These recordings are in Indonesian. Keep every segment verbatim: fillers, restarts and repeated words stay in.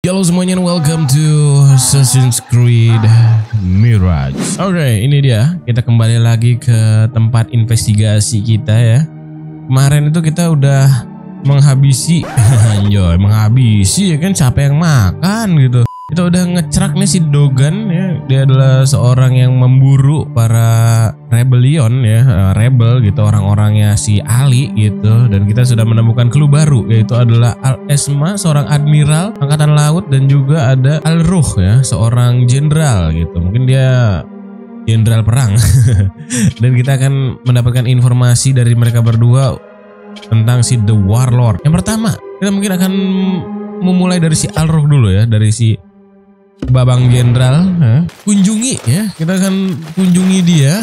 Halo semuanya and welcome to Assassin's Creed Mirage. Oke, okay, ini dia. Kita kembali lagi ke tempat investigasi kita ya. Kemarin itu kita udah menghabisi, anjoy, menghabisi ya kan, siapa yang makan gitu. Kita udah ngecerak nih si Dogan ya. Dia adalah seorang yang memburu para rebellion ya, rebel gitu, orang-orangnya si Ali gitu. Dan kita sudah menemukan clue baru, yaitu adalah Al-Esma, seorang admiral angkatan laut, dan juga ada Al-Ruh ya, seorang jenderal gitu. Mungkin dia jenderal perang. Dan kita akan mendapatkan informasi dari mereka berdua tentang si The Warlord. Yang pertama, kita mungkin akan memulai dari si Al-Ruh dulu ya, dari si Babang Jenderal, ya. Kunjungi ya, kita akan kunjungi dia.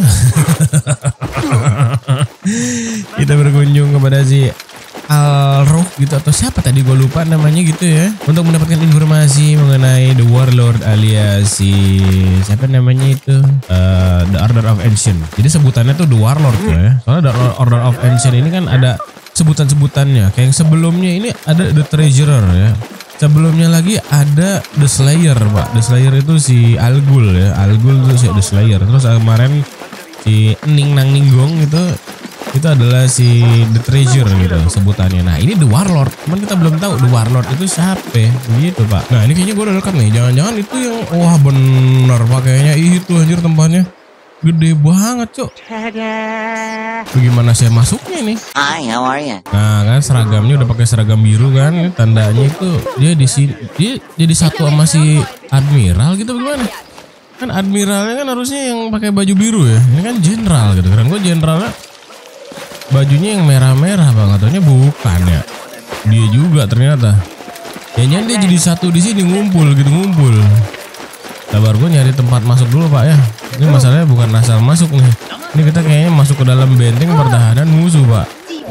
Kita berkunjung kepada si Al-Ruh gitu, atau siapa tadi gue lupa namanya gitu ya, untuk mendapatkan informasi mengenai The Warlord alias si siapa namanya itu, uh, The Order of Ancient. Jadi sebutannya tuh The Warlord ya, soalnya The Order of Ancient ini kan ada sebutan-sebutannya. Kayak yang sebelumnya ini ada The Treasurer ya. Sebelumnya lagi ada The Slayer, Pak. The Slayer itu si Al-Ghul ya. Al-Ghul itu si The Slayer. Terus kemarin si Ning Nang Ninggong itu itu adalah si The Treasure gitu sebutannya. Nah, ini The Warlord. Cuman kita belum tahu The Warlord itu siapa gitu, Pak. Nah, ini kayaknya gue udah dekat nih. Jangan-jangan itu yang wah bener Pak, kayaknya itu anjir tempatnya. Gede banget, Cok. Bagaimana saya masuknya nih? Hi, how are you? Nah, kan seragamnya udah pakai seragam biru kan, tandanya itu dia di sini, dia jadi satu sama si admiral gitu, bagaimana? Kan admiralnya kan harusnya yang pakai baju biru ya. Ini kan jenderal gitu. Keren gue jenderalnya bajunya yang merah-merah banget, katanya bukan ya. Dia juga ternyata. Kayaknya dia jadi satu di sini, ngumpul gitu, ngumpul. Sabar, gue nyari tempat masuk dulu Pak ya. Ini masalahnya bukan asal masuk nih. Ini kita kayaknya masuk ke dalam benteng pertahanan musuh Pak.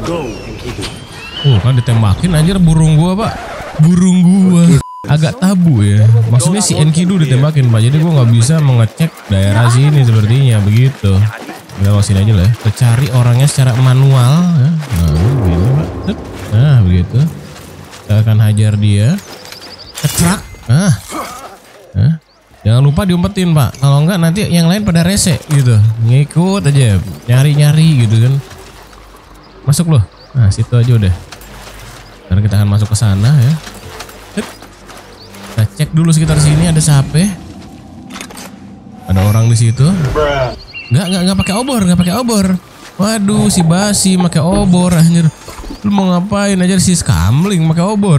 Oh kan ditembakin anjir burung gua Pak. Burung gua agak tabu ya. Maksudnya si Enkidu ditembakin Pak. Jadi gua nggak bisa mengecek daerah sini sepertinya begitu. Kita wasin aja lah ya. Kita cari orangnya secara manual ya. Nah begini Pak. Nah begitu. Kita akan hajar dia. Kecrak. Nah. Nah. Jangan lupa diumpetin Pak, kalau enggak nanti yang lain pada rese gitu, ngikut aja, nyari-nyari gitu kan. Masuk loh, nah situ aja udah. Sekarang kita akan masuk ke sana ya. Kita cek dulu sekitar sini ada siapa? Ada orang di situ? Enggak, enggak, enggak pakai obor, enggak pakai obor. Waduh, si basi pakai obor anjir. Lu mau ngapain aja si skamling pakai obor?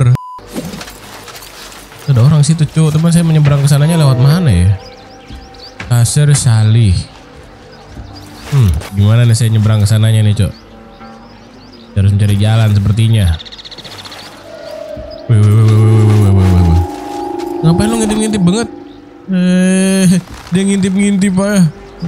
Ada orang situ cuy, teman saya menyeberang ke sananya lewat mana ya? Kasir Salih. Hmm, gimana nih saya nyebrang ke sananya nih cuy? Harus mencari jalan sepertinya. Wih, wih, wih, wih, wih, wih, wih, wih. Ngapain lu ngintip-ngintip banget? Eh, dia ngintip-ngintip Pak.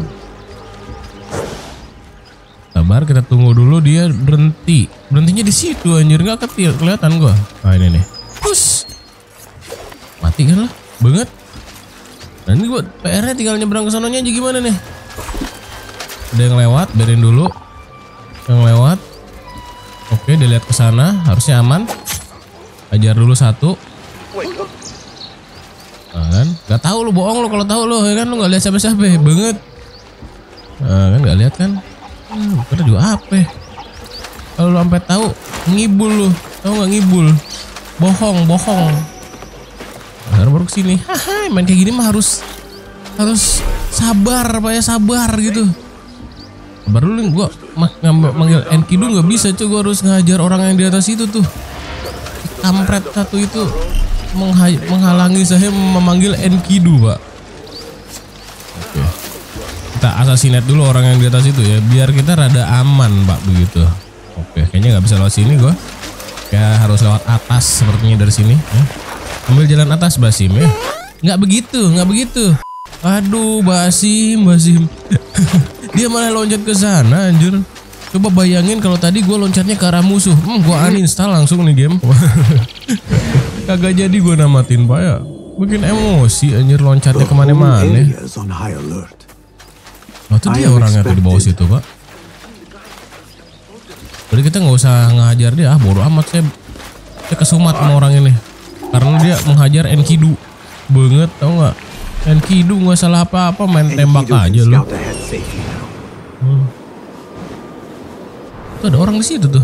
Sabar, kita tunggu dulu dia berhenti. Berhentinya di situ anjir, nggak ketil, kelihatan gua. Ah ini nih. Push. Mati kan lah, banget. Nah ini gue P R-nya tinggal nyebrang ke sononya aja gimana nih? Ada yang lewat, biarin dulu. Yang lewat. Oke, dia lihat ke sana, harusnya aman. Ajar dulu satu. Nah kan, nggak tahu lu, bohong lu kalau tahu lu, ya kan lu nggak lihat siapa-siapa, banget. Nah kan nggak lihat kan? Hmm, kita juga apa? Kalau lu sampai tahu, ngibul lu, tahu nggak ngibul? Bohong, bohong. Baru baru kesini, haha, main kayak gini mah harus harus sabar Pak ya, sabar gitu. Sabar dulu nih, gua manggil Enkidu nggak bisa cuy, gua harus ngajar orang yang di atas itu tuh. Kampret satu itu menghalangi saya memanggil Enkidu Pak. Oke, kita assassinate dulu orang yang di atas itu ya, biar kita rada aman Pak begitu. Oke, kayaknya nggak bisa lewat sini gua, kayak harus lewat atas sepertinya dari sini. Ya. Ambil jalan atas Basim ya. Nggak begitu, nggak begitu. Aduh Basim, Basim. Dia malah loncat ke sana anjir. Coba bayangin kalau tadi gue loncatnya ke arah musuh. Hmm, gue uninstall langsung nih game. Kagak jadi gue namatin Pak ya. Bikin emosi anjir, loncatnya kemana-mana. Oh itu dia orangnya tuh di bawah situ Pak. Jadi kita nggak usah ngajar dia, ah bodo amat, saya, saya kesumat sama orang ini. karena dia menghajar Enkidu banget, tau nggak? Enkidu nggak salah apa-apa, main tembak aja loh. Hmm. Tuh ada orang di situ tuh.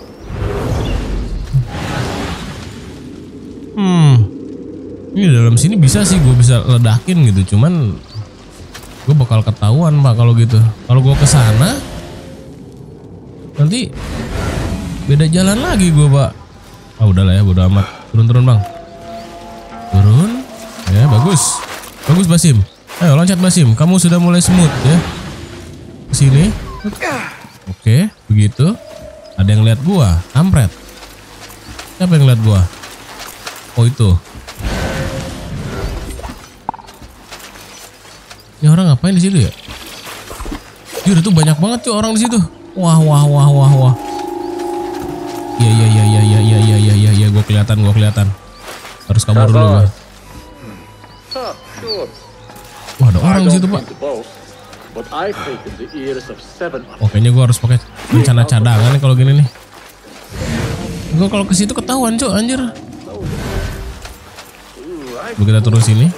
Hmm. Ini dalam sini bisa sih gue bisa ledakin gitu, cuman gue bakal ketahuan pak kalau gitu. Kalau gue kesana nanti beda jalan lagi gue pak. Ah udahlah ya, bodo amat. Turun-turun bang. Turun. Ya bagus. Bagus Basim. Ayo loncat Basim. Kamu sudah mulai smooth ya. Kesini. Oke, begitu. Ada yang lihat gua, kampret. Siapa yang lihat gua? Oh itu. Ini orang ngapain di situ ya? Jujur itu banyak banget tuh orang di situ. Wah wah wah wah wah. Iya iya iya iya iya iya iya iya iya ya, gua kelihatan gua kelihatan. Harus kabur dulu gua. Wah ada orang di situ pak. Oh kayaknya gua harus pakai rencana cadangan nih kalau gini nih. Gua kalau ke situ ketahuan cok anjir. Kita turun sini.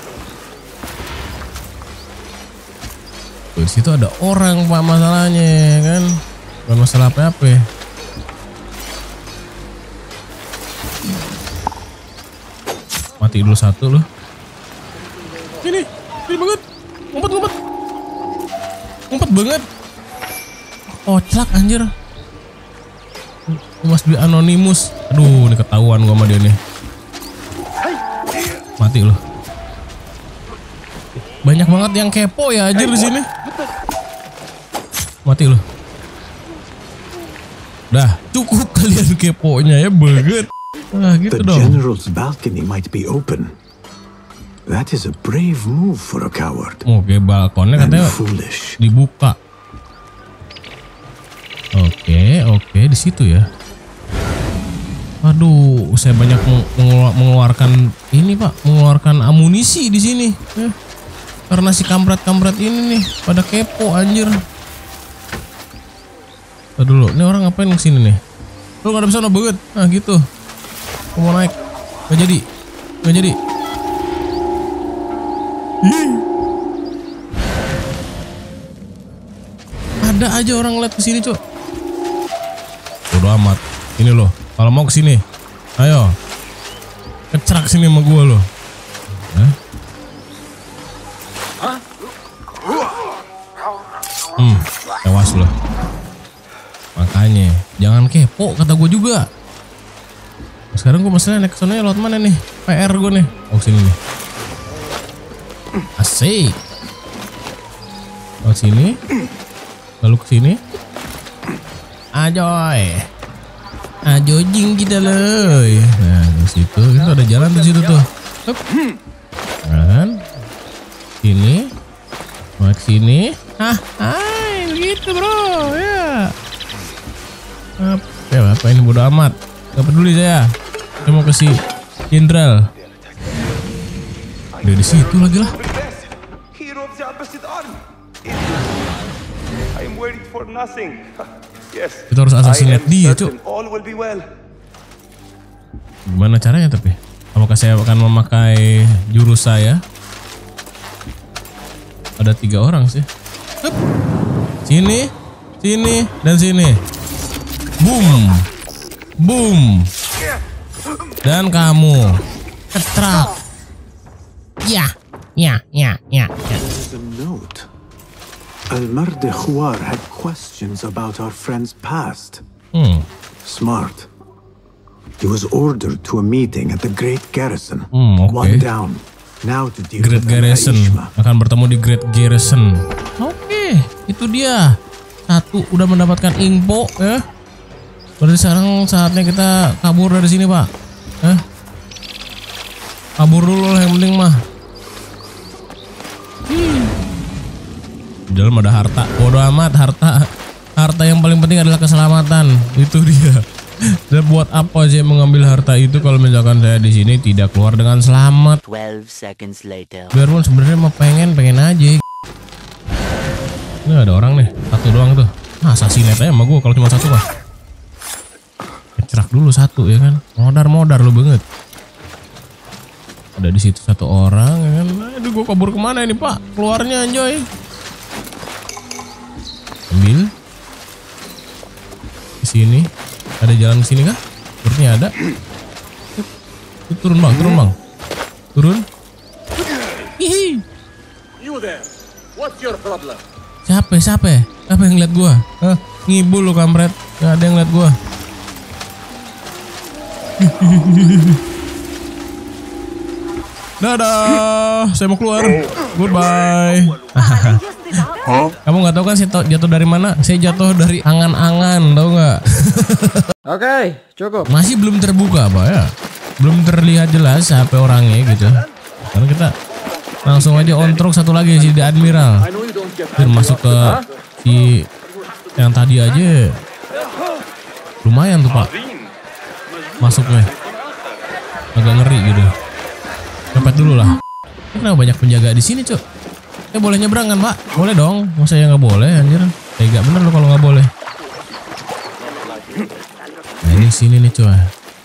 Di situ ada orang pak masalahnya kan, bukan masalah apa-apa. Mati dulu satu loh. Ini, ini banget, ngumpet ngumpet, ngumpet banget. Kocak anjir. Mas be anonimus. Aduh, ini ketahuan gua sama dia nih. Mati loh. Banyak banget yang kepo ya anjir di sini. Mati loh. Dah, cukup kalian keponya ya banget. Nah, gitu The dong. general's balcony might be open. That is a brave move for a coward. Oke, balkonnya katanya dibuka. Oke, oke di situ ya. Aduh, saya banyak mengeluarkan ini pak, mengeluarkan amunisi di sini. Eh, karena si kampret-kampret ini nih pada kepo anjir. Tuh dulu, ini orang ngapain kesini nih? Lu gak ada bisa banget, nah gitu. Aku mau naik, gak jadi, gak jadi. Hmm. Ada aja orang lihat kesini cok. Bodo amat, ini loh. Kalau mau kesini, ayo, kecerak sini sama gue loh. Eh? Hmm, tewas loh. Makanya jangan kepo kata gue juga. Sekarang gue masalahnya naik kesana lewat mana nih? P R gue nih. Oh sini nih. Asik. Lewat sini. Lalu ke sini. Ajoy. Ajojing kita loh. Nah di situ itu ada jalan di situ tuh. Hup. Kan? Sini. Mau ke sini. Hah, hai, gitu bro, ya. Apa, ya, apa ini bodo amat. Gak peduli saya. Saya mau ke si jenderal. Udah di situ lagi lah. Kita harus assassinate dia, cuk. Gimana caranya tapi? Apakah saya akan memakai jurus saya? Ada tiga orang sih. Hup. Sini, sini, dan sini. Boom, boom. Dan kamu ketrak. Ya, ya, ya, ya. There's a note. Almar de Juar had questions about our friend's past. Hmm. Smart. He was ordered to a meeting at the Great Garrison. Hmm, One okay. down. Now to deal Great with Garrison Al-Aishma. akan bertemu di Great Garrison. Oke, okay, itu dia. Satu udah mendapatkan info ya. Berarti sekarang saatnya kita kabur dari sini, Pak. Eh? Kabur dulu lah yang penting mah. Hmm. Di dalam ada harta. Bodoh amat, harta. Harta yang paling penting adalah keselamatan. Itu dia. Dan buat apa saya mengambil harta itu kalau misalkan saya di sini tidak keluar dengan selamat? twelve seconds later. Biarpun sebenarnya mah pengen pengen aja. Ini ada orang nih, satu doang tuh. Nah, assassinate aja sama gue kalau cuma satu mah. Cerak dulu satu ya kan. Modar-modar lu banget. Ada di situ satu orang ya kan. Aduh, gue kabur kemana ini Pak? Keluarnya anjoy. Ambil. Di sini. Ada jalan ke sini kah? Sepertinya ada. Turun bang, turun bang. Turun. Hihi. You there. What's your problem? Siapa? Siapa? Siapa yang ngeliat gua? Hah? Ngibul lu kampret. Gak ada yang ngeliat gua. Dadah, saya mau keluar. Goodbye. Kamu nggak tahu kan saya jatuh dari mana? Saya jatuh dari angan-angan, tahu nggak? Oke, cukup. Masih belum terbuka, Pak ya. Belum terlihat jelas siapa orangnya gitu. Karena kita langsung aja on track satu lagi si The Admiral. Biar masuk ke si yang tadi aja. Lumayan tuh Pak. Masuknya. Agak ngeri gitu. Cepet dulu lah. Kenapa banyak penjaga di sini, Cuk? Eh boleh nyebrang kan, Pak? Boleh dong. Masa ya nggak boleh, anjir? Tega bener lo kalau nggak boleh. Nah ini sini nih, cuy.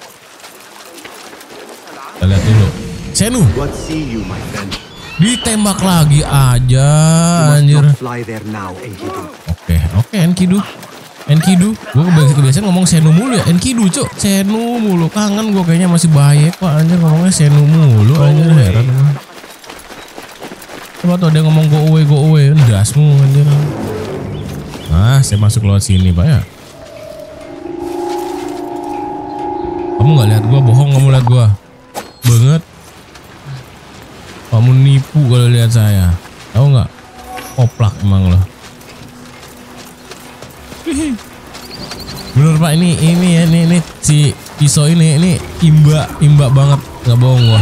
Kita lihat dulu. Senu. What see you, my friend? Ditembak lagi aja, anjir. Fly there now, Enkidu. Oke, oke, Enkidu. Enkidu. Gue kebiasaan ngomong Senu mulu ya. Enkidu, Cuk. Senu mulu. Kangen gue kayaknya masih baik, Pak. Anjir ngomongnya Senu mulu, anjir heran. Coba tuh dia ngomong go away, go away. Dasmu, anjir. Nah, saya masuk lewat sini, Pak ya. Kamu nggak lihat gua, bohong kamu lihat gua. Banget. Kamu nipu kalau lihat saya. Tahu nggak? Koplak emang lo. Bener Pak, ini ini ya, ini ini si pisau ini ini imba imba banget, nggak bohong gua.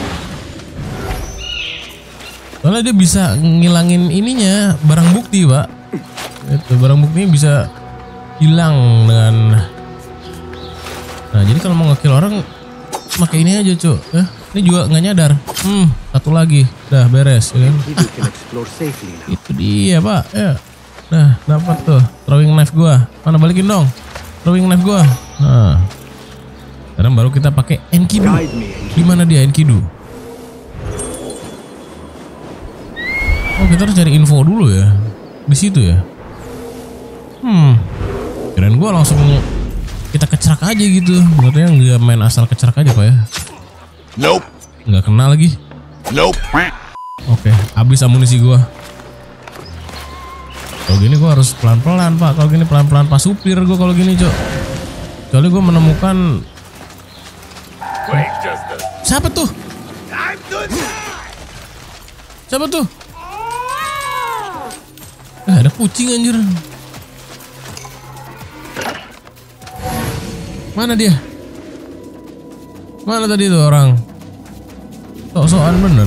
Soalnya dia bisa ngilangin ininya, barang bukti Pak. Itu barang bukti bisa hilang dengan. Nah jadi kalau mau ngekill orang pakai ini aja Cuk. Eh, ini juga nggak nyadar. Hmm, satu lagi, dah beres. Ya kan? Ah, itu dia Pak. Ya. Nah, dapat tuh throwing knife gua. Mana balikin dong? Throwing knife gua. Nah. Sekarang baru kita pakai Enkidu. Gimana dia Enkidu? Oh, kita harus cari info dulu ya. Di situ ya. Hmm. Kirain gua langsung kita kecerak aja gitu. Maksudnya nggak main asal kecerak aja Pak ya. Nope. Nggak kenal lagi. Nope. Oke, habis amunisi gua. Kalau gini gue harus pelan-pelan Pak. Kalau gini pelan-pelan Pak supir gue kalau gini Cok. Kecuali gue menemukan. Siapa tuh? Siapa tuh? Eh, ada kucing anjir. Mana dia? Mana tadi tuh orang? Sok-sokan bener.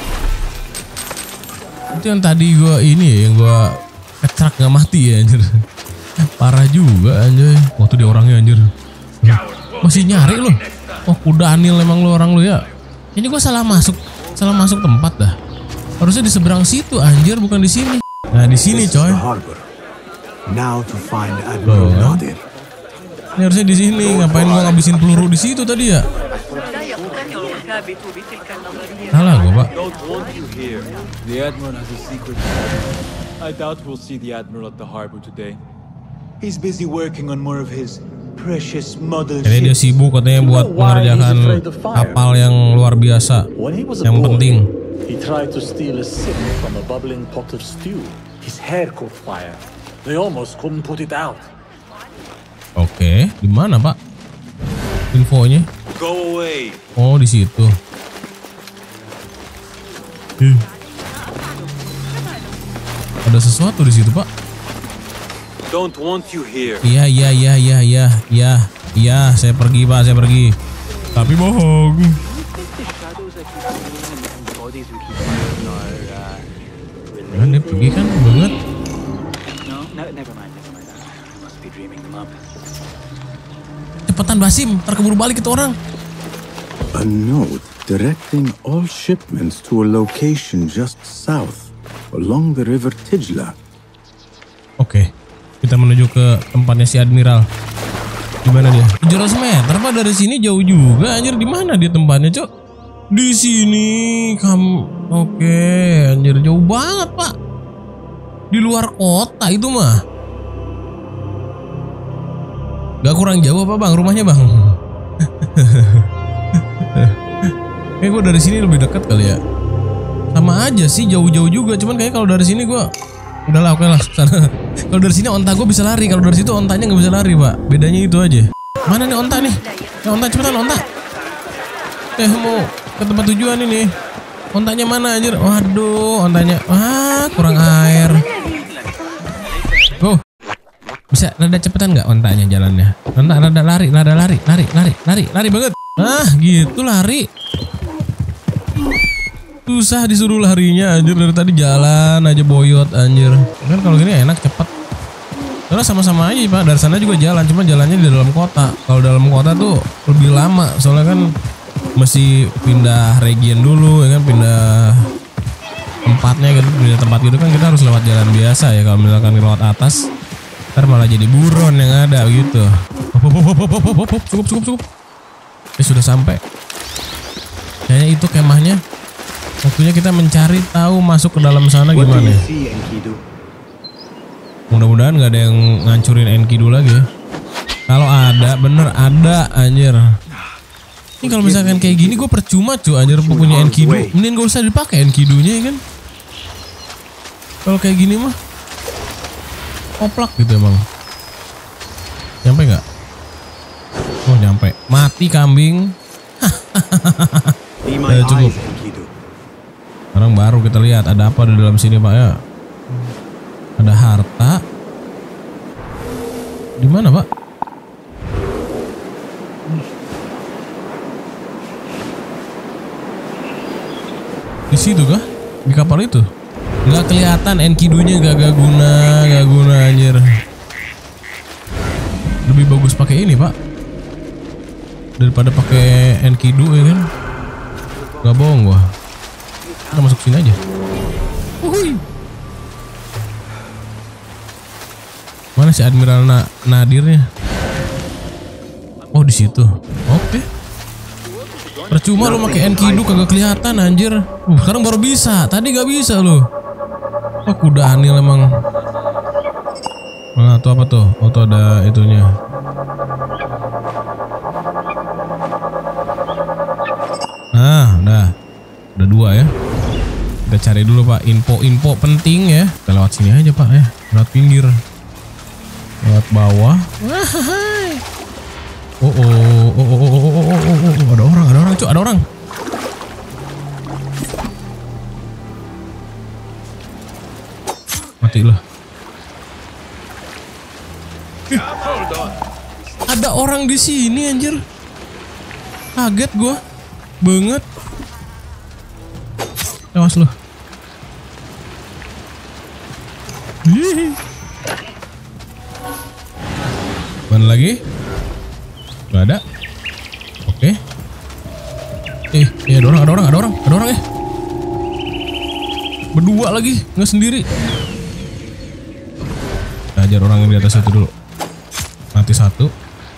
Itu yang tadi gue ini ya, yang gue kecerak gak mati ya anjir. Parah juga anjir. Waktu dia orangnya anjir. Masih nyari loh. Oh kuda anil emang lo orang lo ya. Ini gue salah masuk, salah masuk tempat dah. Harusnya di seberang situ anjir, bukan di sini. Nah di sini coy. Now to find Admiral Nadir. Ini harusnya di sini. Ngapain gue ngabisin peluru di situ tadi ya? Salah gue Pak. The Admiral has a secret. I doubt we'll see the Admiral at the harbor today. He's busy working on more of his precious model Jadi dia sibuk katanya buat mengerjakan kapal yang luar biasa, yang penting. He tried to steal a sip from a bubbling pot of stew. His hair caught fire. They almost couldn't put it out. Oke, di mana Pak? Infonya? Go away. Oh di situ. Hmm. Ada sesuatu di situ Pak. Don't want you here. Iya iya iya iya iya iya iya saya pergi Pak, saya pergi. Tapi bohong. Kan dia pergi kan banget. Cepetan Basim, ntar keburu balik itu orang. A note directing all shipments to a location just south along the river Tijla. Oke, kita menuju ke tempatnya si Admiral. Di mana dia? tujuh ratus meter Pak dari sini, jauh juga anjir. Di mana dia tempatnya, Cok? Di sini kamu. Oke, anjir jauh banget, Pak. Di luar kota itu mah. Gak kurang jauh apa, Bang, rumahnya, Bang? Kayak gue dari sini lebih dekat kali ya. Sama aja sih, jauh-jauh juga. Cuman kayak kalau dari sini gue udahlah, oke lah. Kalau dari sini onta gue bisa lari. Kalau dari situ ontanya nggak bisa lari, Pak. Bedanya itu aja. Mana nih onta nih? Ya, onta cepetan onta. Eh mau ke tempat tujuan ini. Ontanya mana anjir? Waduh, ontanya. Wah, kurang air. Go. Bisa rada cepetan nggak ontanya jalannya? Onta rada lari, rada lari, lari, lari, lari, lari banget. Ah, gitu lari. Susah disuruh larinya anjir, dari tadi jalan aja boyot anjir. Kan kalau gini enak cepet. Karena sama-sama aja, Pak, dari sana juga jalan, cuma jalannya di dalam kota. Kalau dalam kota tuh lebih lama, soalnya kan mesti pindah region dulu ya kan, pindah tempatnya gitu, pindah tempat gitu kan, kita harus lewat jalan biasa ya. Kalau misalkan lewat atas, ntar malah jadi buron yang ada gitu. Hop, hop, hop, hop, hop, hop, hop. Cukup, cukup, cukup. Ya sudah sampai. Kayaknya itu kemahnya. Waktunya kita mencari tahu masuk ke dalam sana gimana ya. Mudah-mudahan nggak ada yang ngancurin Enkidu lagi ya. Kalau ada, bener ada anjir. Ini kalau misalkan kayak gini gue percuma cuy anjir punya Enkidu. Mending gak usah dipakai Enkidunya ya kan. Kalau kayak gini mah koplak gitu emang. Nyampe nggak? Oh nyampe. Mati kambing. Ya, cukup. Sekarang baru kita lihat ada apa di dalam sini, Pak ya. Ada harta. Di mana, Pak? Di situ kah? Di kapal itu? Nggak kelihatan Enkidunya, gak, gak guna, gak guna anjir. Lebih bagus pakai ini, Pak, daripada pakai Enkidu ya kan. Gak bohong gua. Kita masuk sini aja. Uhuy. Mana si Admiral Na Nadirnya? Oh di situ. Oke. Percuma lo pakai Enkidu kagak kelihatan anjir. Uh, sekarang baru bisa. Tadi gak bisa lo. Oh kuda anil emang. Nah tuh apa tuh? Oh tuh ada itunya. Nah udah. Udah dua ya. Kita cari dulu, Pak, info-info penting ya. Kita lewat sini aja, Pak ya. Lewat pinggir. Lewat bawah. Oh oh oh oh oh oh oh oh oh oh, ada orang, ada orang, cuy, ada orang. Mati loh. Ada orang di sini anjir. Kaget gua banget. Awas loh. Mana lagi? Gak ada. Oke. Eh, eh ada orang, ada orang, ada orang, ada orang ya. Berdua lagi, nggak sendiri. Kita ajar orang yang di atas itu dulu. Mati satu.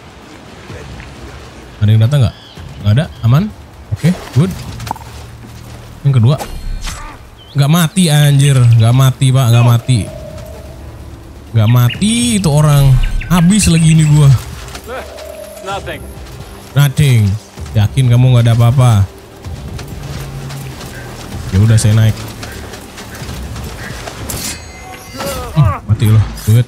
Ada yang datang nggak? Nggak ada, aman. Oke, good. Yang kedua. Nggak mati anjir, nggak mati, Pak, nggak mati. Nggak mati itu orang. Habis lagi ini gua. Nothing. Nothing. Yakin kamu nggak ada apa-apa? Ya udah saya naik. Hmm, mati loh, duit.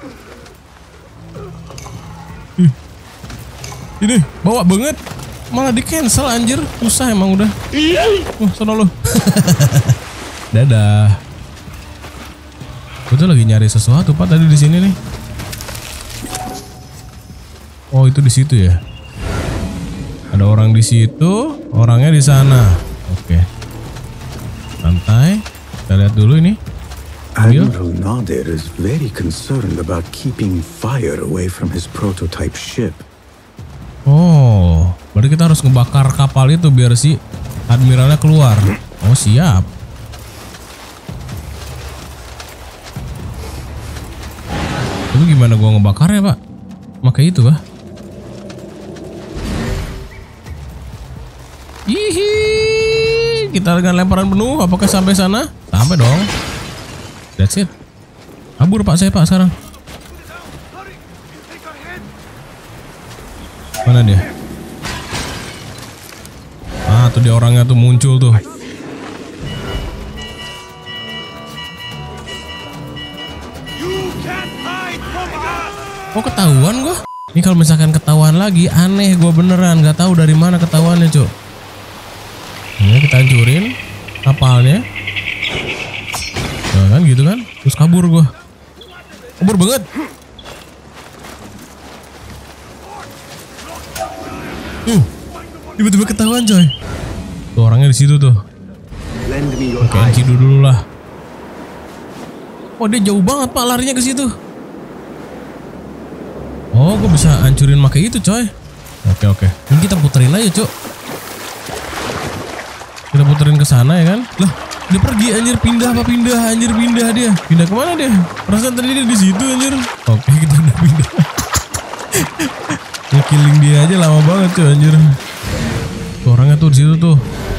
Ih. Ini bawa banget. Malah di cancel anjir. Susah emang udah. Wah, sono lo. Dadah. Gue tuh lagi nyari sesuatu, Pak, tadi di sini nih. Oh, itu di situ ya. Ada orang di situ, orangnya di sana. Oke. Santai. Kita lihat dulu ini. Admiral Nadir is very concerned about keeping fire away from his prototype ship. Oh, berarti kita harus ngebakar kapal itu biar si admiralnya keluar. Oh, siap. Itu gimana gua ngebakarnya, Pak? Pakai itu kah? Hihi. dengan lemparan penuh. Apakah sampai sana? Sampai dong. That's it. Kabur pak saya pak sekarang. Mana dia? Ah tuh dia orangnya tuh muncul tuh. Oh ketahuan gua. Ini kalau misalkan ketahuan lagi aneh gua beneran, nggak tahu dari mana ketahuannya cuk. Ini kita hancurin kapalnya. Nah, kan gitu kan, terus kabur gua. Kabur banget. Tuh, tiba-tiba ketahuan coy. Tuh orangnya di situ tuh. Oke, Encidu dulu lah. Oh dia jauh banget pak larinya ke situ. Oh, gue bisa hancurin pakai itu, coy. Oke, oke. Ini kita puterin aja, cuk. Kita puterin ke sana ya kan? Lah, dia pergi anjir, pindah apa pindah, anjir pindah dia. Pindah kemana dia? Perasaan tadi dia di situ anjir. Oke, kita udah pindah. Nge-killing dia aja lama banget, cuy, anjir. Tuh orangnya tuh di situ tuh.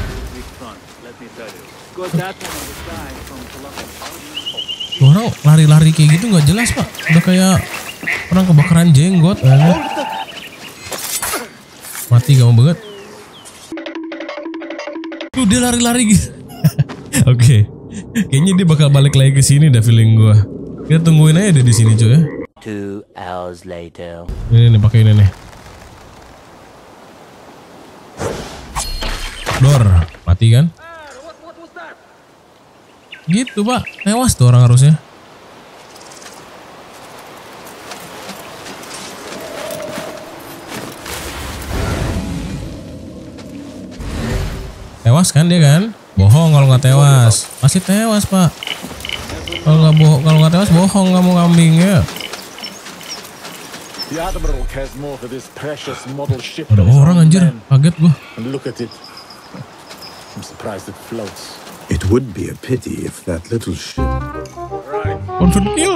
Tuh orang lari-lari kayak gitu nggak jelas, Pak. Udah kayak orang kebakaran jenggot, eh. Mati kamu banget. Tuh dia lari-lari gitu. Oke, okay. Kayaknya dia bakal balik lagi ke sini, dah feeling gua. Kita tungguin aja deh di sini cuy ya. Two hours later. Ini nih pakai ini nih. Dor, mati kan? Gitu pak, tewas tuh orang harusnya. Tewas kan dia kan? Bohong kalau nggak tewas. Pasti tewas pak. Kalau nggak bohong, kalau nggak tewas bohong kamu kambing ya. Ada orang anjir, kaget gua. It would be a pity if that little ship. Confirm kill.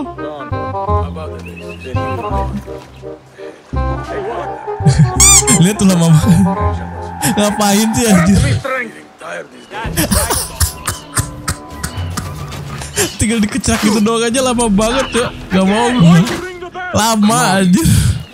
Lihat tuh lama banget. Ngapain sih anjir? Tinggal dikecak gitu doang aja lama banget ya. Gak mau gue. Lama anjir.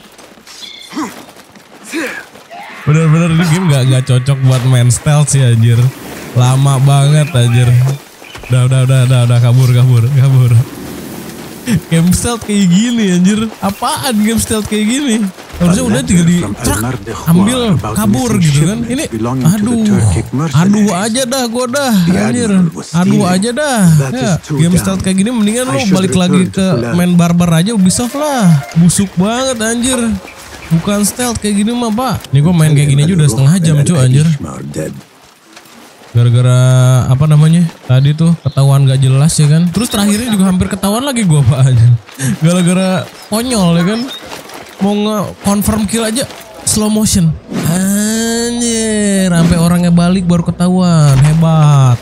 Bener-bener ini game gak, gak cocok buat main stealth sih anjir. Lama banget anjir. Udah udah udah udah, udah kabur kabur kabur. Game stealth kayak gini anjir. Apaan game stealth kayak gini? Harusnya udah tinggal di truk ambil kabur gitu kan. Ini aduh aduh aja dah gue dah anjir. Aduh aja dah ya, game stealth kayak gini mendingan lo balik lagi ke main barbar aja Ubisoft lah. Busuk banget anjir. Bukan stealth kayak gini mah pak. Nih gue main kayak gini aja udah setengah jam cuy anjir. Gara-gara apa namanya tadi tuh ketahuan gak jelas ya kan. Terus terakhirnya juga hampir ketahuan lagi gue pak aja. Gara-gara konyol ya kan. Mau nge-confirm kill aja slow motion. Anjir, sampai orangnya balik baru ketahuan. Hebat.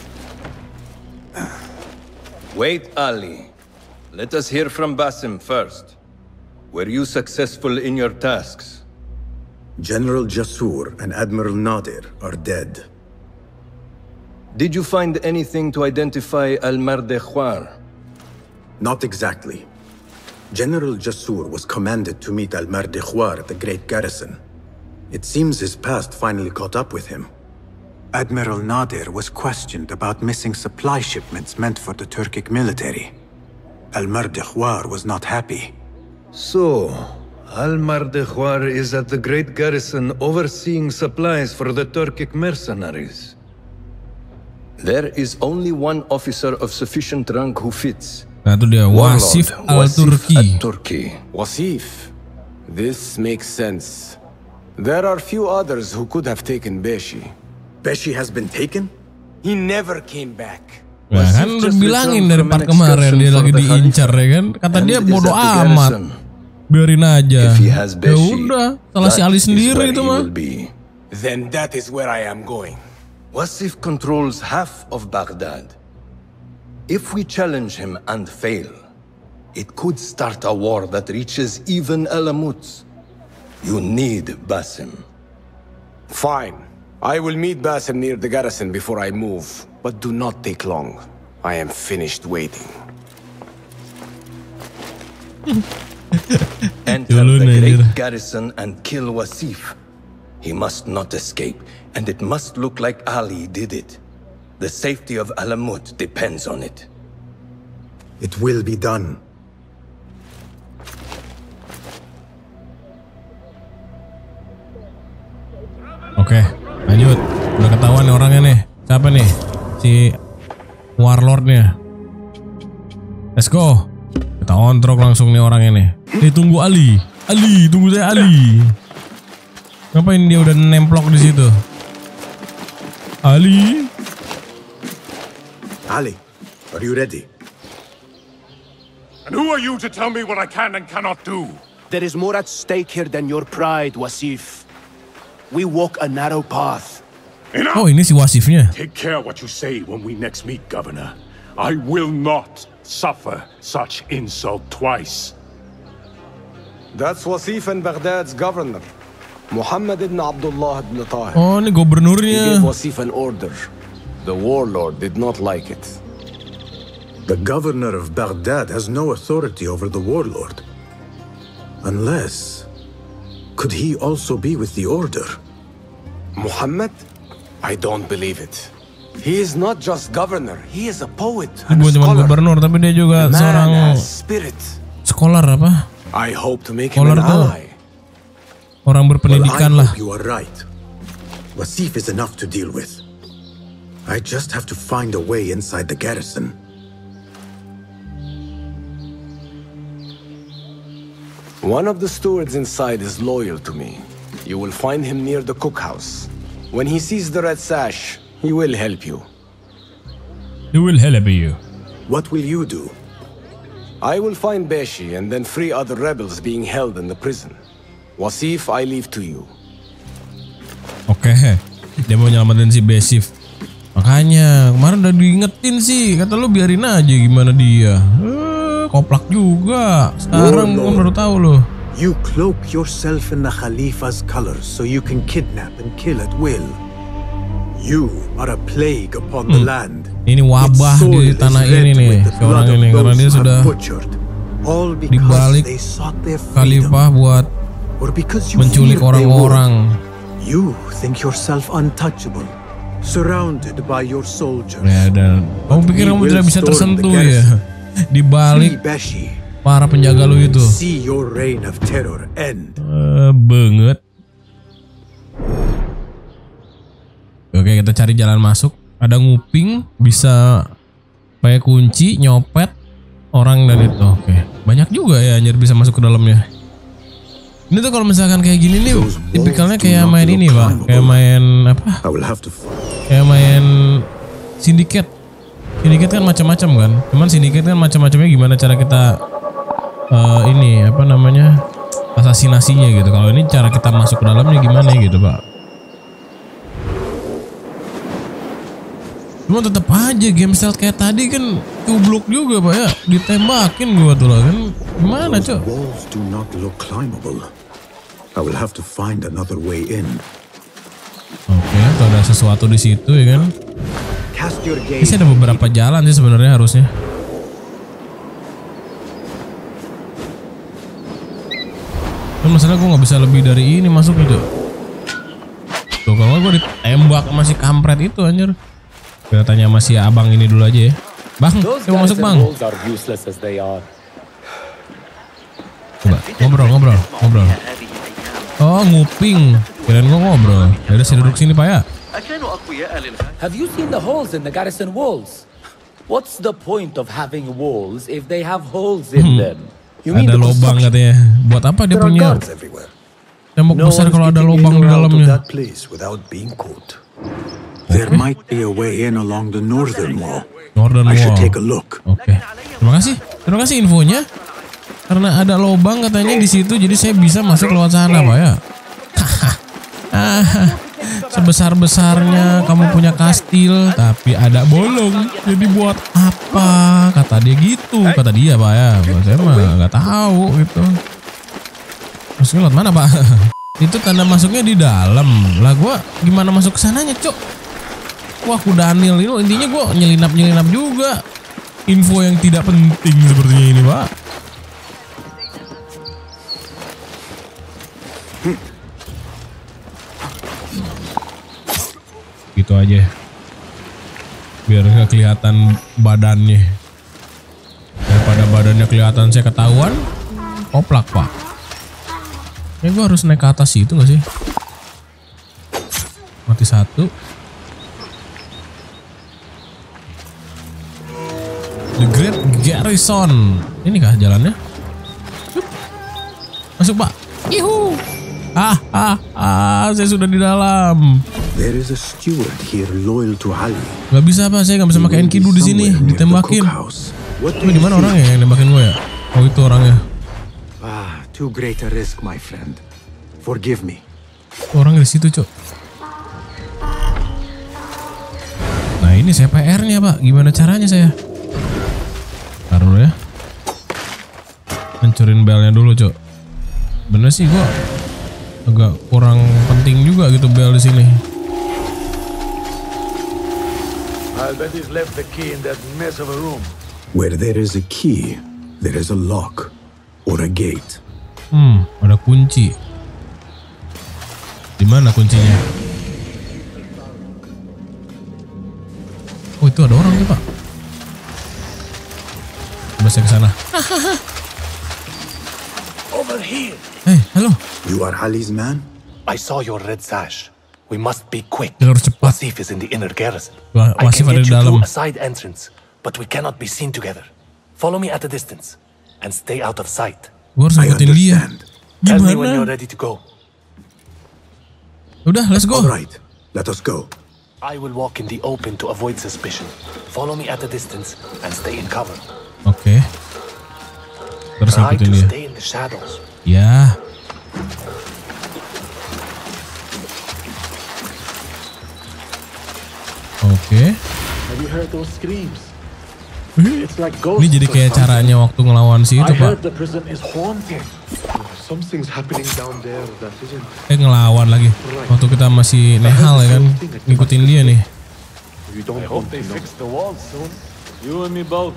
Wait, Ali. Let us hear from Basim first. Were you successful in your tasks? General Jasur and Admiral Nadir are dead. Did you find anything to identify Al-Mardekhwar? Not exactly. General Jasur was commanded to meet Al-Mardekhwar at the Great Garrison. It seems his past finally caught up with him. Admiral Nadir was questioned about missing supply shipments meant for the Turkic military. Al-Mardekhwar was not happy. So, Al-Mardekhwar is at the Great Garrison overseeing supplies for the Turkic mercenaries. There is only one officer of sufficient rank who fits. Nah itu dia Wasif Al-Turki. Wasif. This makes sense. There are few others who could have taken Beshi. Beshi has been taken? He never came back. Nah kan udah bilangin dari part kemarin dia lagi diincar ya kan. Kata dia bodoh amat. Biarin aja. Ya udah, salah si Ali sendiri itu mah. Then that is where I am going. Wasif controls half of Baghdad. If we challenge him and fail, it could start a war that reaches even Alamut. You need Basim. Fine. I will meet Basim near the garrison before I move, but do not take long. I am finished waiting. Enter the great garrison and kill Wasif. He must not escape, and it must look like Ali did it. The safety of Alamut depends on it. It will be done. Oke, lanjut. Udah ketahuan nih orangnya nih. Siapa nih? Si Warlordnya. Let's go. Kita ontrok langsung nih orangnya nih. Eh, tunggu Ali. Ali, tunggu saya Ali. Ngapain dia udah nemplok di situ? Ali. Ali, are you ready? And who are you to tell me what I can and cannot do? There is more at stake here than your pride, Wasif. We walk a narrow path. Enough! Oh, ini si Wasifnya. Take care what you say when we next meet, Governor. I will not suffer such insult twice. That's Wasif and Baghdad's governor, Muhammad ibn Abdullah ibn Tahir. Oh, ini He gubernurnya. gave Wasif an order. The warlord did not like it. The governor of Baghdad has no authority over the warlord. Unless... Could he also be with the order? Muhammad? I don't believe it. He is not just governor, he is a poet Dia and a bukan cuma scholar. gubernur, tapi dia juga Man seorang has spirit. scholar apa? I hope to make him Scholar an tuh ally. orang Well, I berpendidikan lah. hope you are right. Wasif is enough to deal with. I just have to find a way inside the garrison. One of the stewards inside is loyal to me. You will find him near the cookhouse. When he sees the red sash, he will help you. He will help you. What will you do? I will find Beshi and then free other rebels being held in the prison. Wasif, I leave to you. Oke, dia mau nyelamatin si Besif. Makanya kemarin udah diingetin sih, kata lu biarin aja gimana dia. Eh, koplak juga. Sekarang gua baru tahu loh. You cloak yourself in the Khalifa's colors so you can kidnap and kill at will. You are a plague upon the land. Ini wabah di tanah ini nih, si orang ini karena dia sudah dibalik Khalifah buat menculik orang-orang. You think yourself untouchable, surrounded by your soldiers. Ya, dan kamu pikir kamu tidak bisa tersentuh ya? Di balik para penjaga lu itu. See your reign of terror end. Uh, banget. Oke, kita cari jalan masuk. Ada nguping, bisa pakai kunci, nyopet orang dan itu. Oke, banyak juga ya anjir bisa masuk ke dalamnya. Ini tuh kalau misalkan kayak gini nih, tipikalnya kayak main ini pak, kayak main apa? Kayak main Syndicate. Syndicate kan macam-macam kan. Cuman Syndicate kan macam-macamnya gimana cara kita uh, ini apa namanya asasinasinya gitu. Kalau ini cara kita masuk ke dalamnya gimana gitu pak. Cuma tetap aja game stealth kayak tadi kan tubluk juga pak ya, ditembakin gua tuh lah kan. Gimana cok? Walls do not look climbable. I will have to find another way in. Oke, kalau ada sesuatu di situ ya kan. Cast your Ini gaze. sih ada beberapa jalan sih sebenarnya harusnya. Tapi masalah gue nggak bisa lebih dari ini masuk itu. Tuh kalau gue ditembak sama si kampret itu anjir. Kita tanya sama si abang ini dulu aja ya. Bang, saya mau masuk bang. Coba ngobrol ngobrol ngobrol. Oh nguping, kirain gue ngobrol. Ya udah saya duduk sini pak ya. Have you seen the holes in the garrison walls? What's the point of having walls if they have holes in Hmm. them? Ada lubang katanya. Buat apa dia punya tembok besar kalau ada lubang di dalamnya? There might be a way in along the northern wall. Northern I should wall. take a look. Oke. Terima kasih. Terima kasih infonya. Karena ada lubang katanya di situ, jadi saya bisa masuk lewat sana, Pak ya. Sebesar-besarnya kamu punya kastil, tapi ada bolong. Jadi buat apa? Kata dia gitu. Kata dia, Pak ya. Saya mah nggak tahu gitu. Maksudnya lewat mana, Pak? Itu tanda masuknya di dalam. Lah gua gimana masuk ke sananya, Cok? Wah, kudanil itu intinya gua nyelinap-nyelinap juga. Info yang tidak penting sepertinya ini, Pak. Gitu aja. Biar nggak kelihatan badannya. Daripada badannya kelihatan saya ketahuan, oplak, Pak. Ini gue harus naik ke atas itu nggak sih? Mati satu. The Great Garrison. Ini kah jalannya? Masuk, Pak. Yuhu. Ah, ah, ah, saya sudah di dalam. There is a steward here loyal to Ali. Gak bisa, Pak, saya gak bisa pakai Enkidu di sini, ditembakin. Tapi di mana orangnya yang nembakin gue ya? Oh, itu orangnya. Ah, too great a risk, my friend. Forgive me. Orangnya di situ, Cok. Nah, ini saya P R-nya, Pak. Gimana caranya saya? Taruh ya. Hancurin belnya dulu, Cok. Bener sih, gue agak kurang penting juga gitu bel di sini. I'll bet he's left the key in that mess of a room. Where there is a key, there is a lock or a gate. Hmm, ada kunci. Di mana kuncinya? Oh, itu ada orang nih, Pak. Coba saya ke sana. Over here. Hey, halo. You are Ali's man? I saw your red sash. We must be quick. Harus cepat. Wasif is in the inner garrison. Wah, I Wasif can ada get di you dalam. through a side entrance, but we cannot be seen together. Follow me at a distance and stay out of sight. Gue harus ngikutin dia. Tell me when you're Gimana? ready to go. Udah, let's go. All right, let us go. I will walk in the open to avoid suspicion. Follow me at a distance and stay in cover. Oke. Okay. Terus Try ngikutin to dia. stay in the shadows. Ya. Oke. Okay. Have you heard those screams? It's like ghosts Ini jadi kayak or something. caranya waktu ngelawan si itu, I Pak. heard the prison is haunted. Something's happening down there that isn't. Eh, ngelawan lagi. Waktu kita masih nehal ya kan, ngikutin dia nih. You don't I hope they fix the walls soon. You and me both.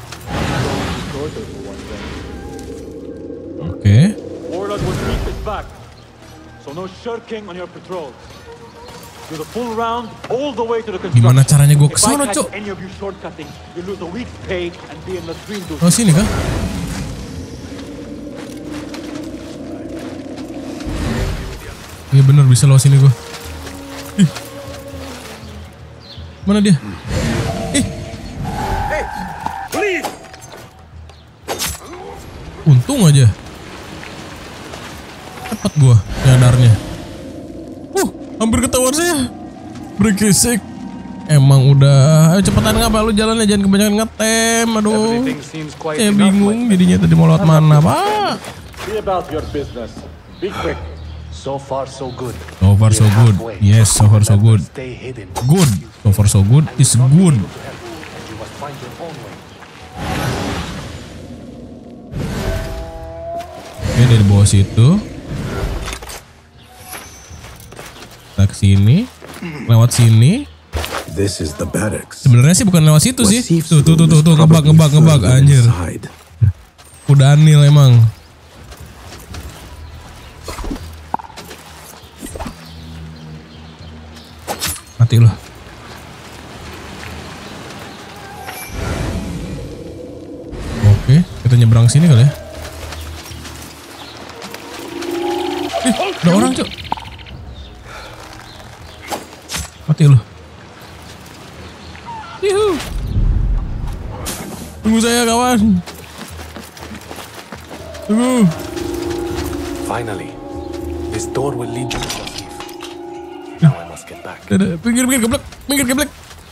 Oke. Okay. Warlock will keep it back. So no shirking on your patrols. Do the full round all the way to the construction. Gimana caranya gue If kesana, I catch Cok? any of you shortcutting, you lose a week's pay and be in the stream to. Oh, sini kah? Iya bener, bisa lewat sini gue. Ih. Mana dia? Ih. Untung aja. Cepat gue nyadarnya. Uh, hampir ketahuan saya. Berisik. Emang udah. Ayo cepetan ngapa lu jalannya, jangan kebanyakan ngetem. Aduh. Saya bingung jadinya tadi mau lewat mana, Pak. Be about your business. Be quick. So far, so good. So far so good. Yes, so far so good. Stay hidden. Good. So far so good is good. You must find your own way. Oke, dari bawah situ. Kita ke sini. Lewat sini. This is the barracks. Sebenarnya sih bukan lewat situ sih. Tuh tuh tuh tuh, tuh ngebak ngebak ngebak anjir. Udah anil emang. Mati loh. Oke, kita nyebrang sini kali ya. Ih, ada orang, Cok. Mati loh. Yuhu. Tunggu saya, kawan. Tunggu. Finally, this door will lead you to Wasif. Now I must get back. Ada, pinggir, pinggir, geblek, pinggir, geblek.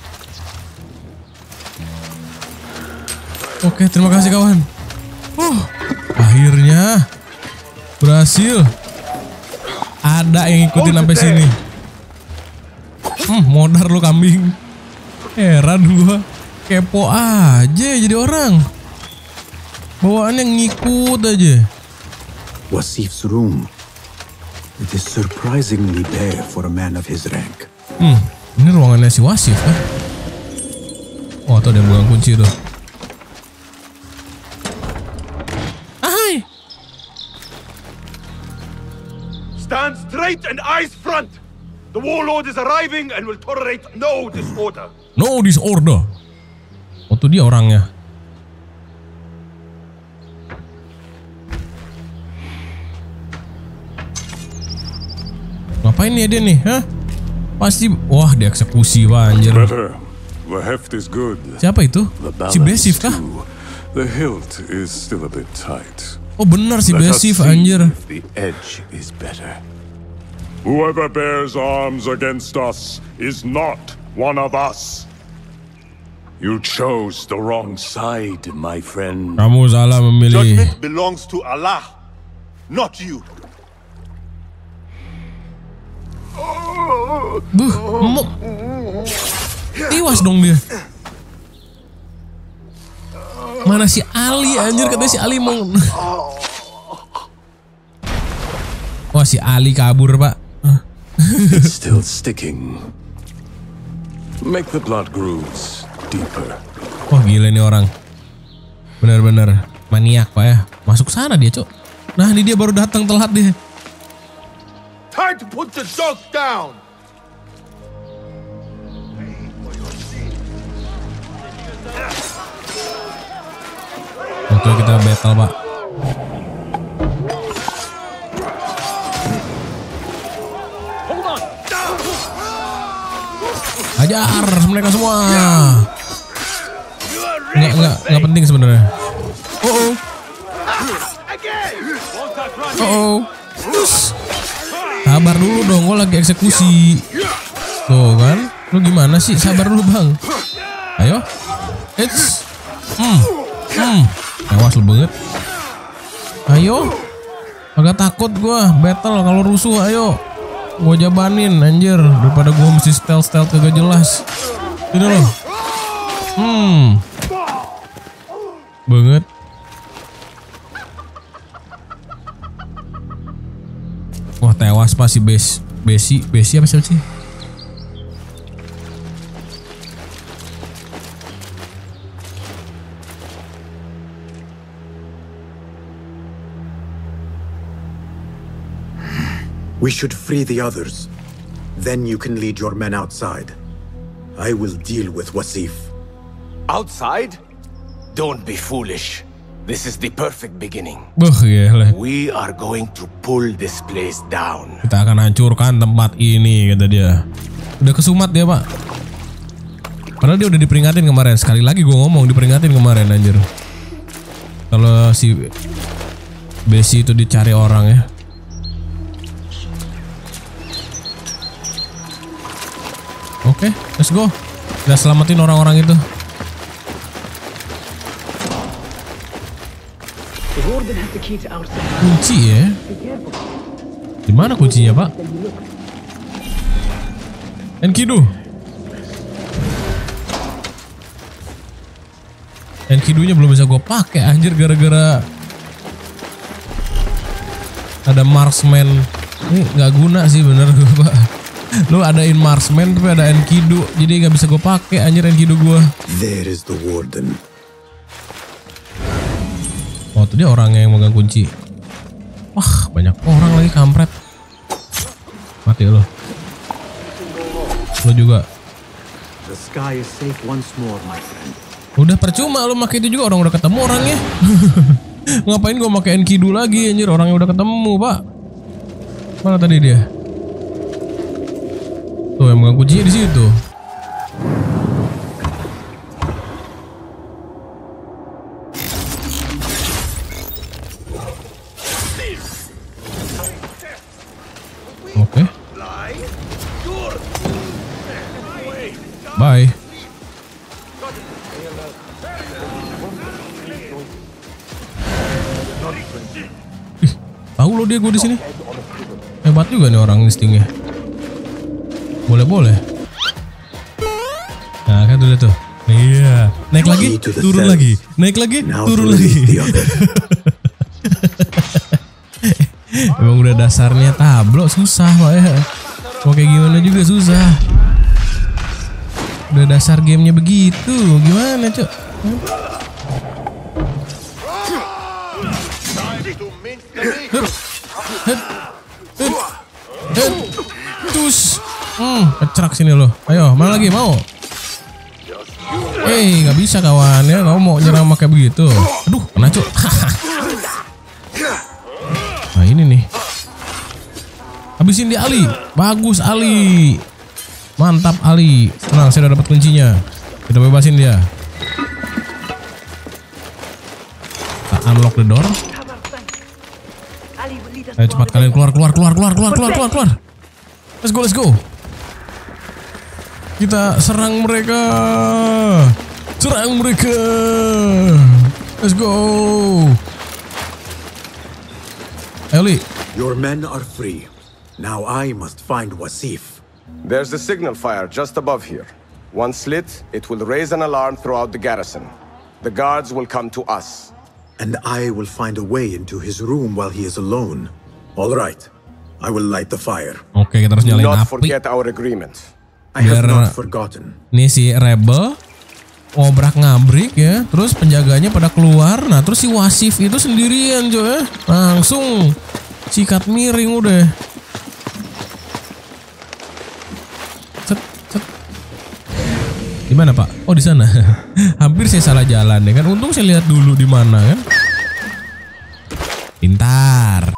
Oke, terima kasih kawan. Uh, akhirnya berhasil. Ada yang ikutin sampai sini. Hmm, modar lu kambing. Heran gua. Kepo aja jadi orang. Bawaannya ngikut aja. Wasif's room. It is surprisingly bare for a man of his rank. Hmm, ini ruangannya si Wasif kan? Oh, tuh ada yang buang kunci tuh. Hai! Stand straight and eyes front. The warlord is arriving and will tolerate no disorder. No disorder. Oh, tuh dia orangnya. Ngapain nih dia nih, hah? Pasti, wah dieksekusi Pak anjir. Better. The heft is good. Siapa itu? Si Besif kah? The hilt is still a bit tight. Oh benar si Besif anjir. The edge is better. Whoever bears arms against us is not one of us. You chose the wrong side, my friend. Kamu salah memilih. Judgment belongs to Allah, not you. Buh, mau tiwas dong dia. Mana si Ali anjir, katanya si Ali mau. Wah si Ali kabur Pak. It's still sticking. Make the blood grooves deeper. Wah gila nih orang. Bener-bener maniak Pak ya. Masuk sana dia cok. Nah ini dia baru datang telat dia. Time to put the dog down. Waktu kita battle Pak. Hajar mereka semua. Nggak nggak nggak penting sebenarnya. Oh oh. Oh oh. Terus. Sabar dulu dong, gue lagi eksekusi. Tuh kan, lu gimana sih? Sabar dulu bang. Ayo, it's, hmm, hmm, tewas lu banget. Ayo, agak takut gue battle kalau rusuh. Ayo, gue jabanin anjir daripada gue mesti stealth stealth kagak jelas. Ini loh, hmm, banget. Wah tewas pasti bes, besi, besi apa sih? We should free the others. Then you can lead your men outside. I will deal with Wasif. Outside? Don't be foolish. This is the perfect beginning. Buh, gila. We are going to pull this place down. Kita akan hancurkan tempat ini, kata dia. Udah kesumat dia Pak. Padahal dia udah diperingatin kemarin. Sekali lagi gue ngomong diperingatin kemarin anjir. Kalau si Besi itu dicari orang ya. Oke, okay, let's go. Kita selamatin orang-orang itu. Kunci ya? Di mana kuncinya Pak? Enkidu. Enkidunya belum bisa gue pakai anjir gara-gara ada marksman. Ini nggak guna sih bener gue Pak. Lu adain marksman tapi ada Enkidu, jadi nggak bisa gue pakai anjir Enkidu gue. There is the warden. Oh tuh dia orangnya yang megang kunci. Wah banyak orang lagi kampret. Mati lo. Lo juga. The sky is safe once more, my friend. Udah percuma lo pakai itu juga, orang udah ketemu orangnya. Ngapain gue pakai Enkidu lagi anjir, orangnya udah ketemu Pak. Mana tadi dia? Tuh yang megang kuncinya di situ. Oke. Okay. Bye. Ih, tahu lo dia gue di sini. Hebat juga nih orang listingnya. Boleh-boleh. Nah kan udah tuh. Iya. Naik lagi, turun lagi. Naik lagi, turun lagi. Emang udah dasarnya tablo susah Pak ya. Mau kayak gimana juga susah. Udah dasar gamenya begitu. Gimana Cok? Cus. Hmm, kecerak sini loh. Ayo, mana lagi mau? Eh, nggak bisa kawan ya. Kamu mau nyerang pakai begitu? Aduh, kena Cok. Nah ini nih. Habisin dia Ali. Bagus Ali. Mantap Ali. Tenang, saya udah dapat kuncinya. Kita bebasin dia. Kita unlock the door. Ayo cepat kalian keluar keluar keluar keluar keluar keluar keluar keluar. Let's go let's go. Kita serang mereka. Serang mereka. Let's go. Eli. Your men are free. Now I must find Wasif. There's a signal fire just above here. Once lit, it will raise an alarm throughout the garrison. The guards will come to us. And I will find a way into his room while he is alone. All right. I will light the fire. Oke, kita harus nyalain Do not api. forget our agreement. I have Biar not forgotten. Nih si rebel ngobrak-ngabrik ya, terus penjaganya pada keluar. Nah, terus si Wasif itu sendirian, Jo ya. Langsung sikat miring udah. Set, set. Di mana, Pak? Oh, di sana. Hampir saya salah jalan ya kan. Untung saya lihat dulu di mana kan. Pintar.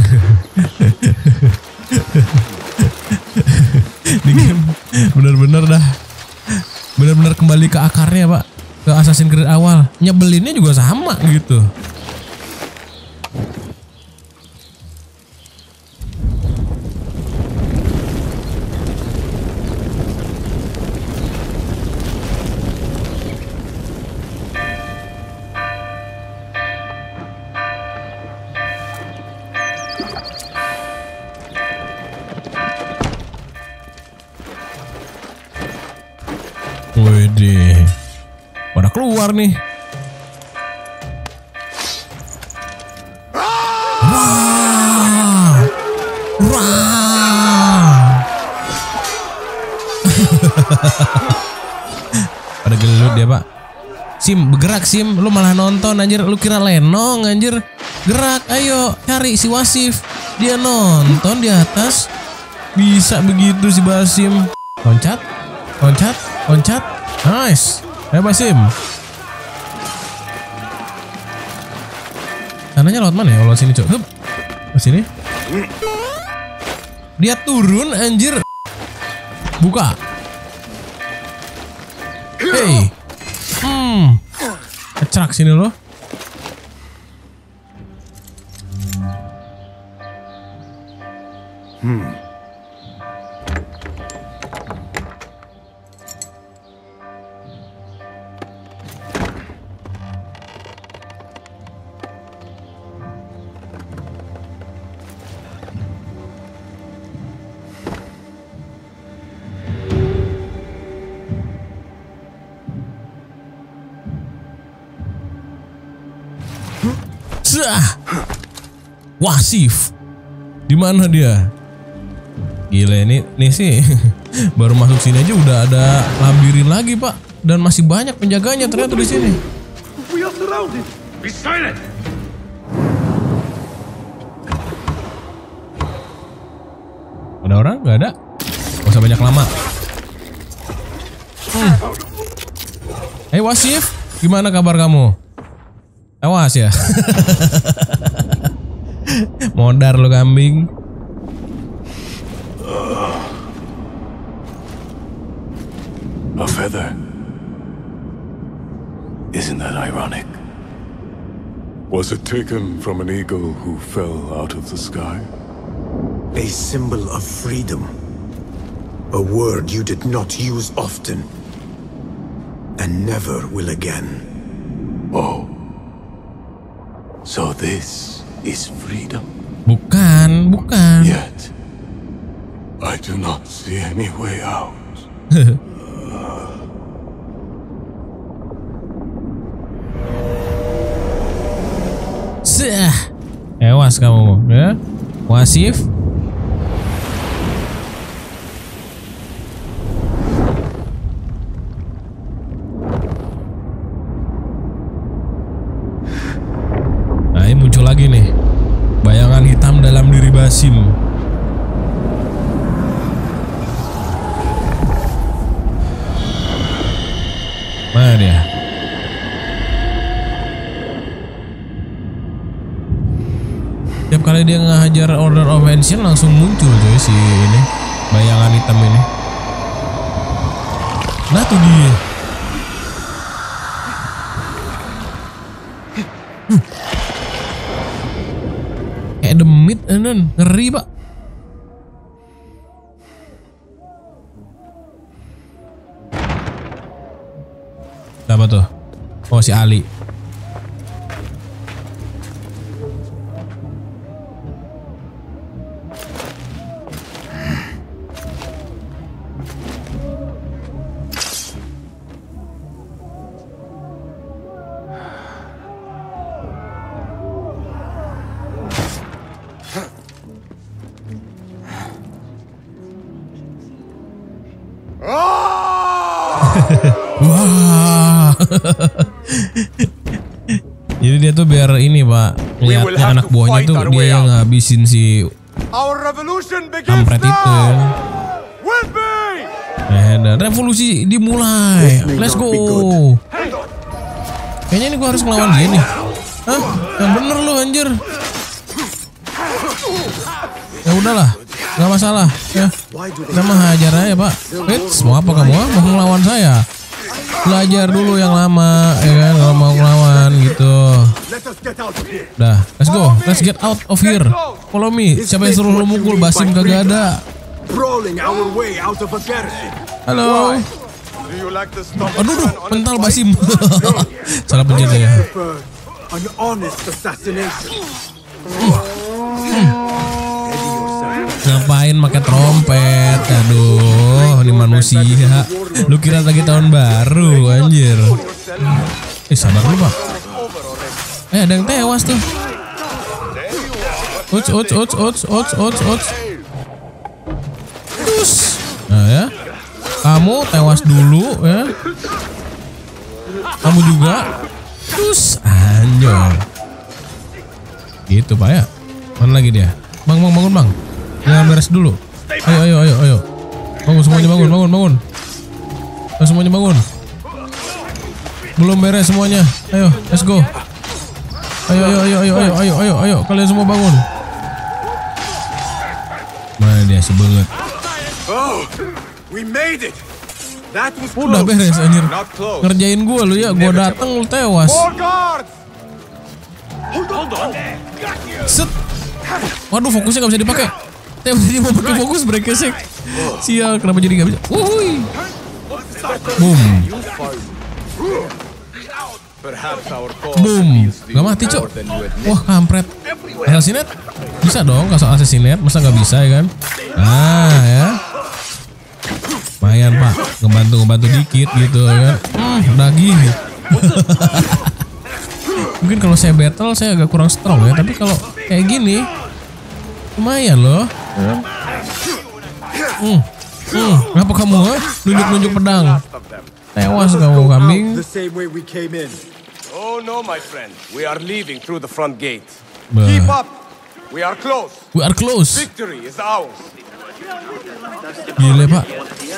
Di game bener-bener dah. Bener-bener kembali ke akarnya, Pak. Ke Assassin's Creed awal. Nyebelinnya juga sama gitu. Wede, pada keluar nih. Wah, wah. Pada gelut dia, Pak. Sim, bergerak Sim. Lu malah nonton anjir. Lu kira lenong anjir. Gerak, ayo cari si Wasif. Dia nonton di atas. Bisa begitu si Basim. Loncat, loncat. Loncat, nice. Ayo Basim. Sananya lewat mana ya? Lewat sini, Cok. Hup. Ke sini. Dia turun anjir. Buka. Hey. Hmm. Kecerak sini loh. Hmm. Wasif, di mana dia? Gila ini, nih sih baru masuk sini aja udah ada labirin lagi, Pak, dan masih banyak penjaganya ternyata di sini. We are surrounded. Be silent. Ada orang? Gak ada? Gak usah banyak lama. Hmm. Hey Wasif, gimana kabar kamu? Awas ya. Modar lo kambing. A feather. Isn't that ironic? Was it taken from an eagle who fell out of the sky? A symbol of freedom. A word you did not use often. And never will again. Oh. So this is freedom? Bukan, bukan. Yet, I do not see any way out. Sah, ewas kamu, ya? Wasif. Nah, ini muncul lagi nih. Bayangan hitam dalam diri Basim. Mana dia? Tiap kali dia ngehajar Order of Ancient langsung muncul coy si ini bayangan hitam ini. Nah tuh dia. Hmm. Kayak demit, enon ngeri pak. Apa tuh? Oh si Ali. Wah. Jadi dia tuh biar ini pak, lihatnya anak buahnya tuh dia yang ngabisin si kampret itu. Eh, dan revolusi dimulai. Let's go. Kayaknya ini gua harus ngelawan dia nih. Hah? Yang bener lu anjir. Ya udahlah, nggak masalah. Ya, kita mah hajar aja pak. Eits, mau apa kamu? Mau ngelawan saya? Belajar dulu yang lama, ya kan? Kalau mau ngelawan gitu. Dah, let's go, let's get out of here. Follow me. Siapa yang suruh lu mukul? Basim kagak ada. Halo. Aduh, duh, mental Basim. Salah pencet ya. Ngapain pakai trompet? Aduh, ini manusia. Lu kira lagi tahun baru, anjir. Eh, sabar lu, Pak. Eh, ada yang tewas tuh. Uts, uts, uts, uts, uts, uts, uts. Terus. Nah ya. Kamu tewas dulu ya. Kamu juga. Terus anjir. Gitu, Pak ya. Mana lagi dia? Bang, bang, bangun, Bang. Jangan beres dulu. Ayo, ayo, ayo, ayo. Bangun semuanya, bangun, bangun, bangun. Ayo semuanya bangun. Belum beres semuanya. Ayo, let's go. Ayo, ayo, ayo, ayo, ayo, ayo, ayo, ayo. Kalian semua bangun. Mana dia si banget. Udah beres anjir. Ngerjain gua lu ya. Gua dateng lu tewas. Set. Waduh, fokusnya gak bisa dipakai. Dia mau pakai fokus breakesek. Sial, kenapa jadi gak bisa? Wuhui. Boom. Boom. Gak mati, Cok. Wah, kampret. Assassinate? Bisa dong, kasih assassinate. Masa gak bisa ya kan? Nah, ya. Lumayan, Pak. Ngebantu-ngebantu dikit gitu ya kan. Hmm, daging. Mungkin kalau saya battle saya agak kurang strong ya, tapi kalau kayak gini lumayan loh. Hmm. Hmm. Kenapa kamu eh? Nunjuk-nunjuk pedang? Tewas kamu kambing. Oh no, my friend. We are leaving through the front gate. Bah. Keep up. We are close. We are close. Victory is ours. Gile, Pak.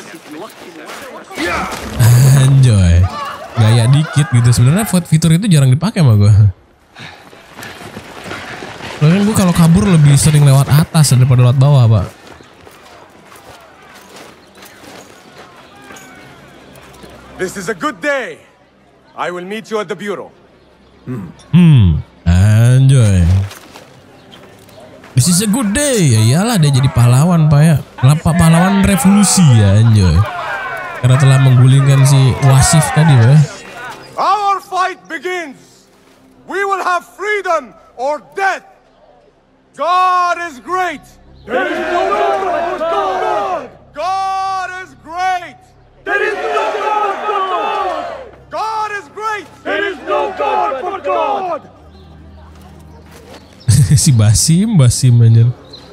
Anjoy. Gaya dikit gitu. Sebenarnya fitur itu jarang dipakai sama gue. Soalnya gue kalau kabur lebih sering lewat atas daripada lewat bawah, Pak. This is a good day. I will meet you at the bureau. Hmm. Hmm. Anjoy. This is a good day. Ya iyalah dia jadi pahlawan, Pak ya. Pak pahlawan revolusi ya, anjoy. Karena telah menggulingkan si Wasif tadi, Pak. Our fight begins. We will have freedom or death. God is great. There is no God but God. God is great. There is no God but God. God is great. There is no God but God. Si Basim, Basim anjir.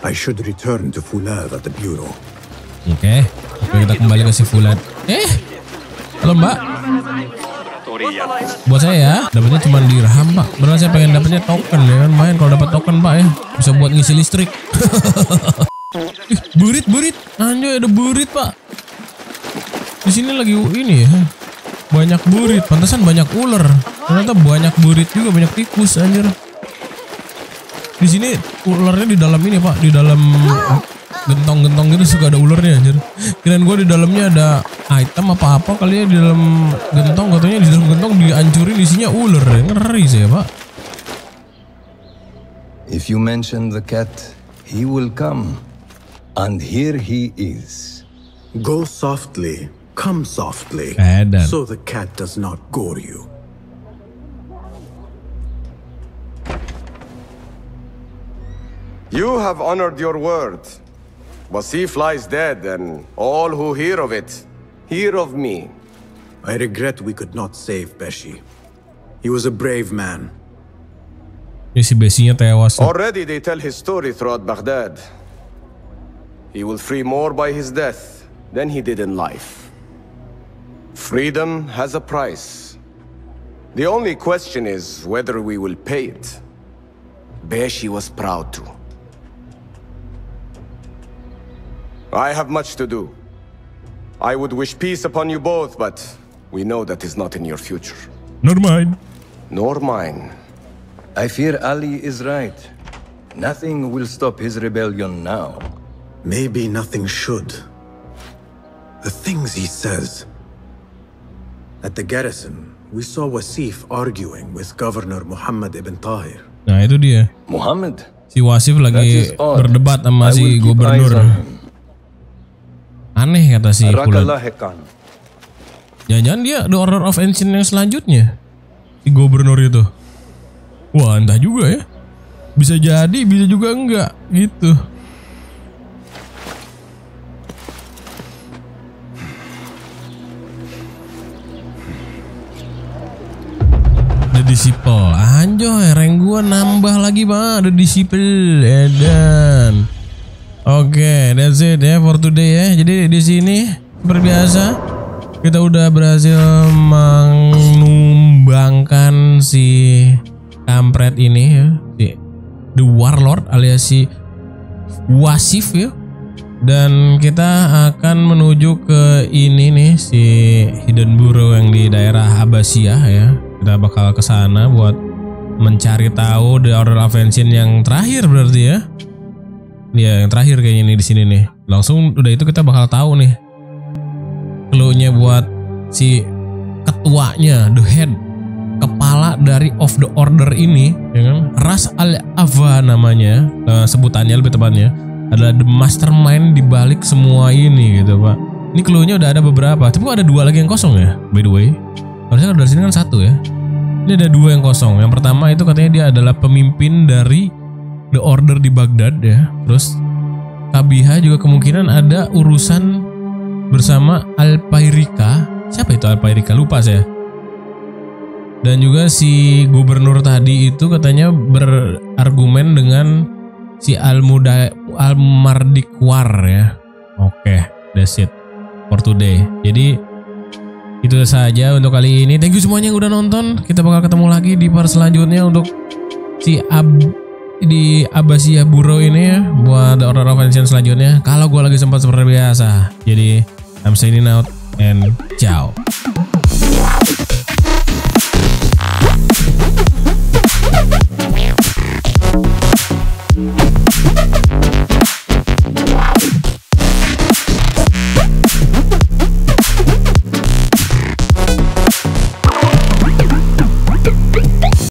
I should return to Fulad at the bureau. Oke, okay. Oke, kita kembali ke si Fulad. Eh, halo Mbak. Buat saya ya, dapatnya cuma dirham Pak. Beneran saya pengen dapatnya token ya kan, main kalau dapat token Pak ya, bisa buat ngisi listrik. Ih, burit burit, anjay ada burit Pak. Di sini lagi ini ya, banyak burit. Pantesan banyak ular. Ternyata banyak burit juga, banyak tikus anjir. Di sini ularnya di dalam ini Pak, di dalam gentong-gentong gitu suka ada ularnya anjir. Kirain gue di dalamnya ada item apa-apa kali ya di dalam gentong, katanya di dalam gentong dihancurin isinya ular. Ngeri saya Pak. If you mention the cat, he will come. And here he is. Go softly, come softly, Adam. so the cat does not gore you. You have honored your word. Wasif lies dead, and all who hear of it, hear of me. I regret we could not save Beshi. He was a brave man. Ini si Besinya tewas. Already they tell his story throughout Baghdad. He will free more by his death than he did in life. Freedom has a price. The only question is whether we will pay it. Beshi was proud to. I have much to do. I would wish peace upon you both, but we know that is not in your future. Nor mine. Nor mine. I fear Ali is right. Nothing will stop his rebellion now. Maybe nothing should. The things he says. At the garrison, we saw Wasif arguing with Governor Muhammad ibn Tahir. Nah itu dia. Muhammad. Si Wasif lagi berdebat sama si gubernur. Aneh kata si Fulad. Jangan-jangan dia the Order of Ancient yang selanjutnya. Si gubernur itu. Wah entah juga ya. Bisa jadi, bisa juga enggak. Gitu. The Disciple. Anjoy, rank gua nambah lagi Pak. The Disciple. Edan. Oke, okay, that's it ya for today ya. Jadi di sini seperti biasa kita udah berhasil menumbangkan si kampret ini ya, si The Warlord alias si Wasif ya. Dan kita akan menuju ke ini nih si Hidden Bureau yang di daerah Abbasiyah ya. Kita bakal ke sana buat mencari tahu The Order of Ancient yang terakhir berarti ya. Ya yang terakhir kayaknya nih di sini nih. Langsung udah itu kita bakal tahu nih clue-nya buat si ketuanya, the head, kepala dari of the order ini, ya kan? Ras Al-Ava namanya, uh, sebutannya lebih tepatnya adalah the mastermind di balik semua ini gitu Pak. Ini clue-nya udah ada beberapa, tapi kok ada dua lagi yang kosong ya by the way. Harusnya dari sini kan satu ya. Ini ada dua yang kosong. Yang pertama itu katanya dia adalah pemimpin dari The Order di Baghdad ya. Terus Kabiha juga kemungkinan ada urusan bersama Al-Pairika. Siapa itu Al-Pairika? Lupa saya. Dan juga si gubernur tadi itu katanya berargumen dengan si Al-Muda Al-Mardikwar ya. Oke, that's it for today. Jadi itu saja untuk kali ini. Thank you semuanya yang udah nonton. Kita bakal ketemu lagi di part selanjutnya untuk si Ab di Abbasiyah Bureau ini ya, buat The Order of Ancient selanjutnya. Kalau gue lagi sempat seperti biasa. Jadi I'm signing out and ciao.